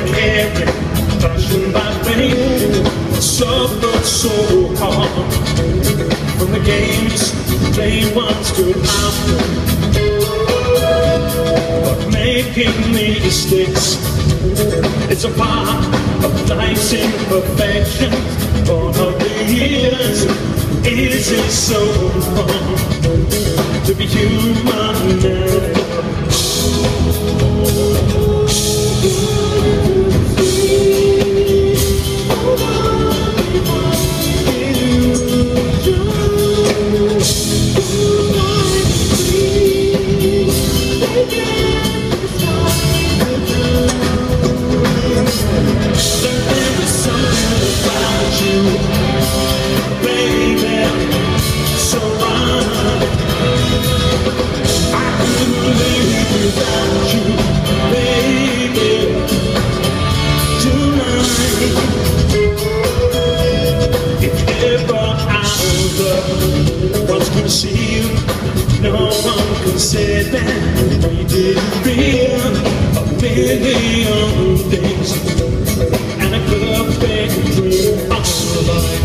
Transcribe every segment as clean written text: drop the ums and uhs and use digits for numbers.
carry, fashioned by fate, suffered so hard from the games played once to after. But making mistakes, it's a part of life's imperfection. All of the years, is it so wrong to be human now? No one can say that we didn't feel a million things and a perfect dream of life.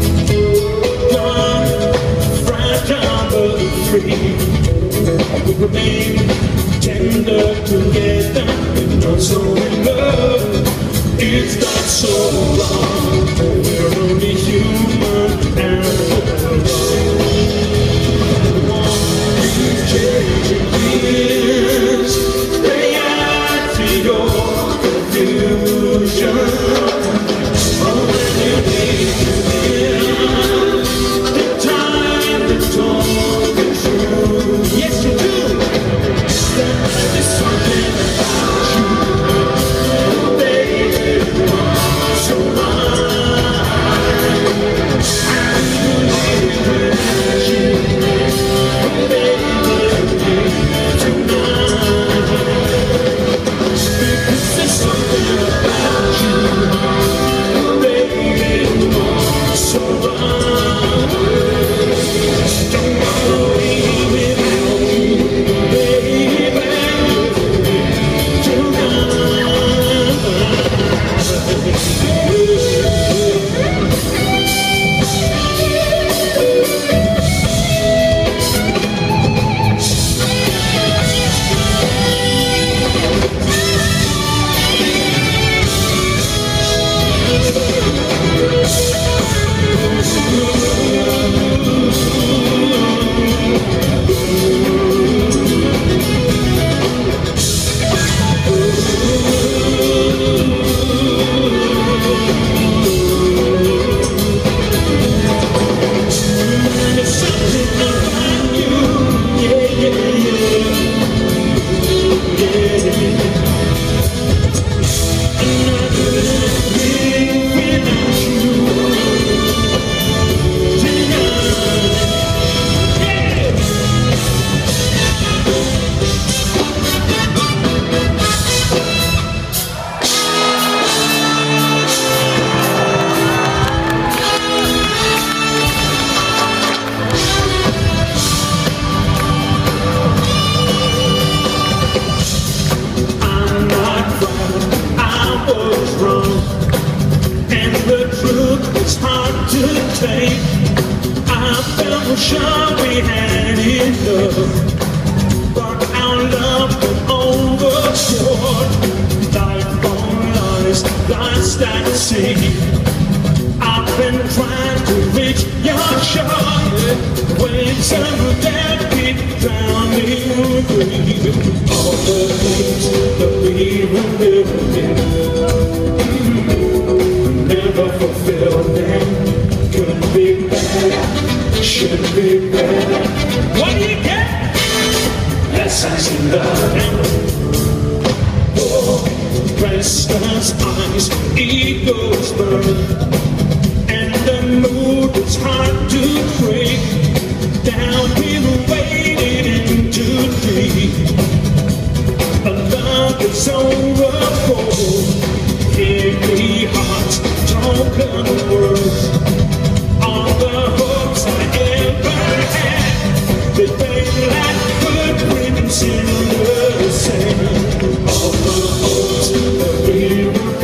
One fragile but free, we remain tender together, not so in love. It's not so wrong. We're only human and changing years, reality or confusion. Oh, when you need to hear the time to talk the truth. Yes, you do. There's something about you, baby, so mine. I believe without you, baby. I felt sure we had enough, but our love went overboard. Life on lies, lost at sea. I've been trying to reach your shore. Waves of death keep drowning me. All the things that we were living never fulfilled them. Could be better, should be better. What do you get? Lessons in love. Oh, restless eyes, egos burn, and the mood is hard to break. Down we were wading into deep. A love that's overboard. Heavy hearts, broken words. All the hopes I ever had, they fade like footprints in the sand. All the hopes that we were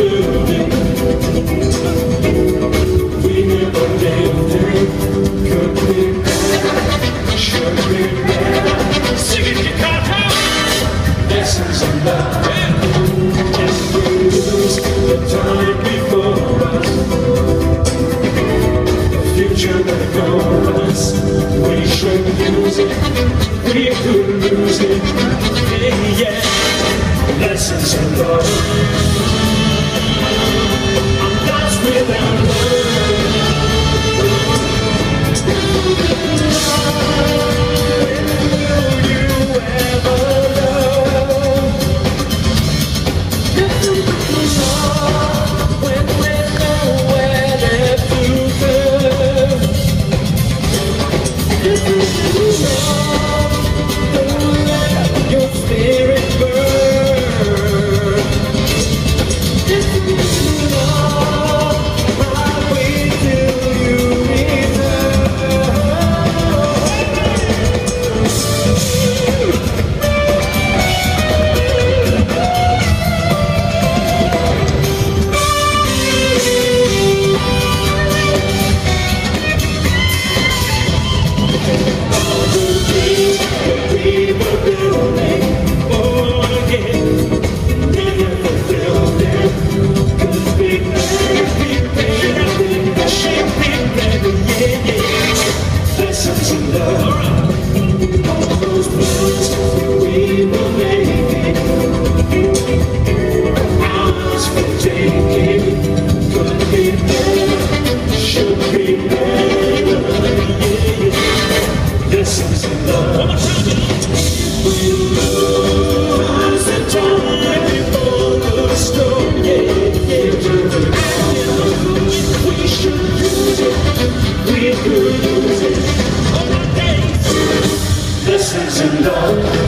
thinking could be better, should be better, yeah. This is love. We lose the time before the storm, yeah, yeah. We should use it, we could use it. This is love.